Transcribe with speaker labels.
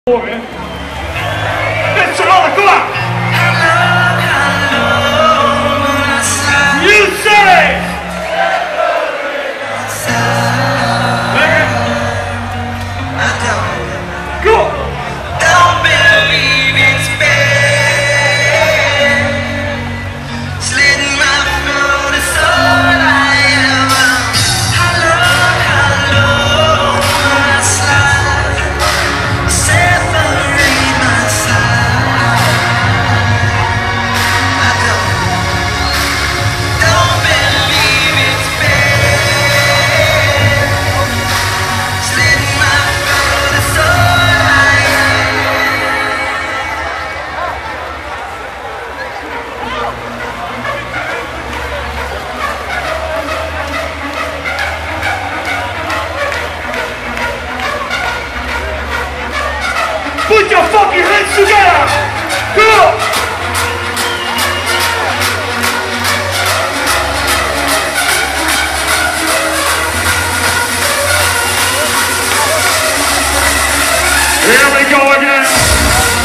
Speaker 1: It's another clap. You say. Go.
Speaker 2: Don't believe it's bad. Slitting my throat is all I am. Hello, my slide. Separate my side. Don't believe it's bad. Slitting my throat is all I am.
Speaker 1: Put your fucking hands together. Go. Here we go again.